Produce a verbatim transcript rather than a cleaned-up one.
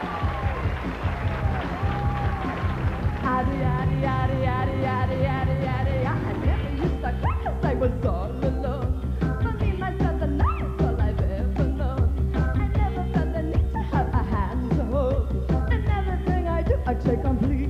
Addy, addy, addy, addy, addy, addy, addy. I never used to cry 'cause I was all alone. For me, myself, and that's all I've ever known. I never felt the need to have a hand to hold. And everything I do, I take complete